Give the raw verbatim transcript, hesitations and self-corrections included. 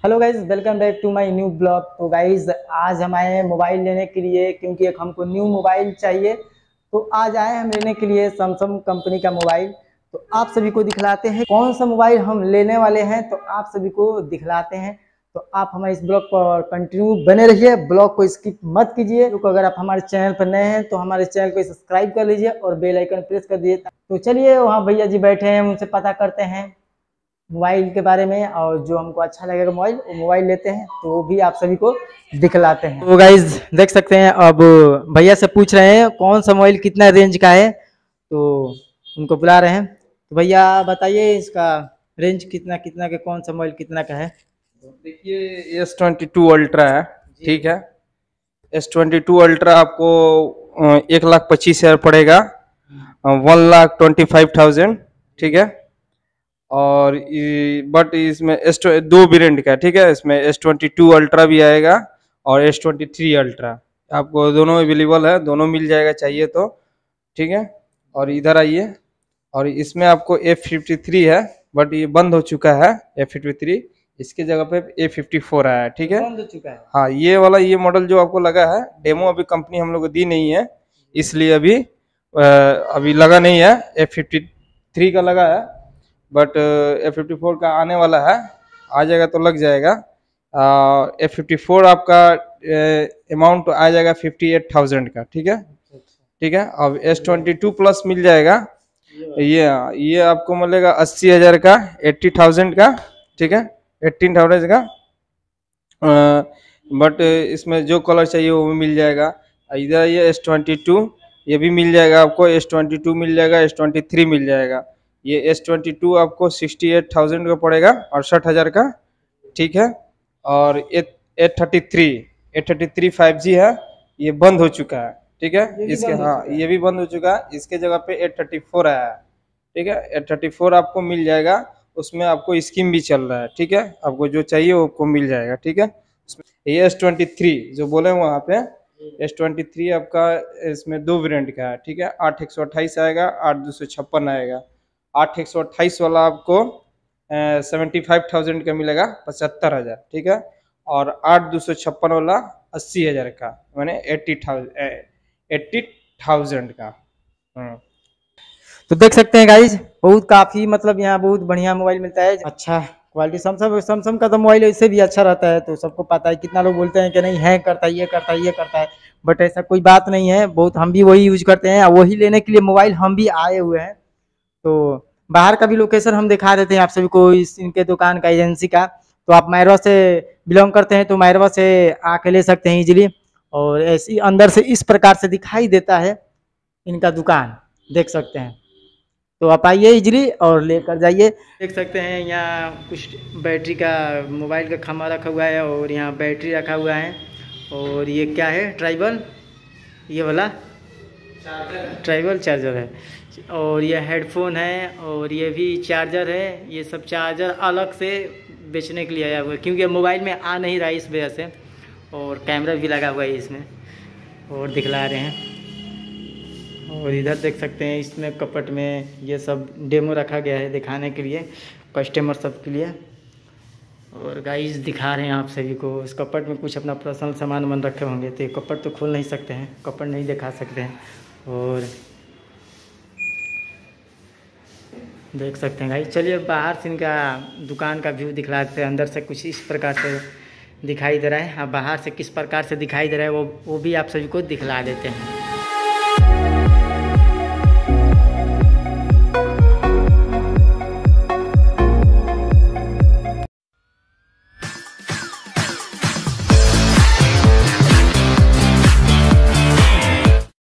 Hello guys, welcome back to my new blog. तो guys आज हम आए हैं मोबाइल लेने के लिए, क्योंकि एक हमको न्यू मोबाइल चाहिए। तो आज आए हम लेने के लिए सैमसंग कंपनी का मोबाइल। तो आप सभी को दिखलाते हैं कौन सा मोबाइल हम लेने वाले हैं, तो आप सभी को दिखलाते हैं। तो आप हमारे इस ब्लॉग पर कंटिन्यू बने रहिए, ब्लॉग को स्किप मत कीजिए। तो अगर आप हमारे चैनल पर नए हैं तो हमारे चैनल को सब्सक्राइब कर लीजिए और बेल आइकन प्रेस कर दीजिए। तो चलिए, वहाँ भैया जी बैठे हैं, उनसे पता करते हैं मोबाइल के बारे में, और जो हमको अच्छा लगेगा मोबाइल वो मोबाइल लेते हैं। तो वो भी आप सभी को दिखलाते हैं। तो गाइज देख सकते हैं, अब भैया से पूछ रहे हैं कौन सा मोबाइल कितना रेंज का है, तो उनको बुला रहे हैं। तो भैया बताइए इसका रेंज कितना कितना का, कौन सा मोबाइल कितना का है। देखिए एस ट्वेंटी टू अल्ट्रा है, ठीक है। एस ट्वेंटी टू अल्ट्रा आपको एक लाख पच्चीस हजार पड़ेगा, one lakh twenty five thousand, ठीक है। और बट इसमें एस दो वेरिएंट का, ठीक है। इसमें एस ट्वेंटी टू अल्ट्रा भी आएगा और एस ट्वेंटी थ्री अल्ट्रा, आपको दोनों अवेलेबल है, दोनों मिल जाएगा चाहिए तो, ठीक है। और इधर आइए, और इसमें आपको एफ फिफ्टी थ्री है, बट ये बंद हो चुका है एफ फिफ्टी थ्री, इसके जगह पे ए फिफ्टी फोर आया है, ठीक है। बंद हो चुका है। हाँ, ये वाला ये मॉडल जो आपको लगा है, डेमो अभी कंपनी हम लोग को दी नहीं है, इसलिए अभी आ, अभी लगा नहीं है। एफ फिफ्टी थ्री का लगा है, बट एफ फिफ्टी फोर का आने वाला है, आ जाएगा तो लग जाएगा। एफ फिफ्टी फोर आपका अमाउंट आ जाएगा फिफ्टी एट थाउजेंड का, ठीक है, ठीक है। अब एस ट्वेंटी टू प्लस मिल जाएगा, ये ये आपको मिलेगा अस्सी हजार का, एट्टी थाउजेंड का, ठीक है, एट्टीन थाउजेंड का। बट इसमें जो कलर चाहिए वो भी मिल जाएगा। इधर ये एस ट्वेंटी टू, ये भी मिल जाएगा आपको, एस ट्वेंटी टू मिल जाएगा, एस ट्वेंटी थ्री मिल जाएगा। ये एस ट्वेंटी टू आपको सिक्सटी एट थाउजेंड का पड़ेगा, अड़सठ हज़ार का, ठीक है। और eight thirty three eight thirty three five G है, ये बंद हो चुका है, ठीक है। इसके हाँ ये भी बंद हो चुका है, इसके जगह पे एट थर्टी फोर आया है, ठीक है। एट थर्टी फोर आपको मिल जाएगा, उसमें आपको स्कीम भी चल रहा है, ठीक है। आपको जो चाहिए वो आपको मिल जाएगा, ठीक है। ये एस ट्वेंटी थ्री जो बोले वहाँ पे, एस ट्वेंटी थ्री आपका इसमें दो वेरिएंट का है, ठीक है। आठ एक सौ अट्ठाईस आएगा, आठ दो सौ छप्पन आएगा। आठ एक सौ अट्ठाईस वाला आपको सेवेंटी फाइव थाउजेंड का मिलेगा, पचहत्तर हज़ार, ठीक है। और आठ दो सौ छप्पन वाला अस्सी हज़ार का, मैंने एट्टी थाउजेंड एट्टी थाउजेंड का। तो देख सकते हैं गाइज, बहुत काफी मतलब यहाँ बहुत बढ़िया मोबाइल मिलता है, अच्छा क्वालिटी। सैमसंग सैमसंग का तो मोबाइल इससे भी अच्छा रहता है, तो सबको पता है। कितना लोग बोलते हैं कि नहीं हैंग करता है, ये करता है, ये करता है, बट ऐसा कोई बात नहीं है। बहुत हम भी वही यूज करते हैं, वही लेने के लिए मोबाइल हम भी आए हुए हैं। तो बाहर का भी लोकेशन हम दिखा देते हैं आप सभी को, इस इनके दुकान का, एजेंसी का। तो आप मैरवा से बिलोंग करते हैं तो मैरवा से आके ले सकते हैं इजीली। और ऐसी अंदर से इस प्रकार से दिखाई देता है इनका दुकान, देख सकते हैं। तो आप आइए इजली और लेकर जाइए। देख सकते हैं यहाँ कुछ बैटरी का, मोबाइल का खम्भा रखा हुआ है, और यहाँ बैटरी रखा हुआ है। और ये क्या है, ट्राइबल, ये वाला ट्राइबल चार्जर है। और ये हेडफोन है, और ये भी चार्जर है। ये सब चार्जर अलग से बेचने के लिए आया हुआ है, क्योंकि मोबाइल में आ नहीं रहा है इस वजह से। और कैमरा भी लगा हुआ है इसमें, और दिखला रहे हैं। और इधर देख सकते हैं, इसमें कपट में ये सब डेमो रखा गया है दिखाने के लिए, कस्टमर सब के लिए। और गाइस दिखा रहे हैं आप सभी को, इस कपट में कुछ अपना पर्सनल सामान मन रखे होंगे, तो ये कपट तो खोल नहीं सकते हैं, कपट नहीं दिखा सकते हैं। और देख सकते हैं गाइस, चलिए बाहर से इनका दुकान का व्यू दिखलाते हैं। अंदर से कुछ इस प्रकार से दिखाई दे रहा है, हाँ, बाहर से किस प्रकार से दिखाई दे रहा है वो वो भी आप सभी को दिखला देते हैं।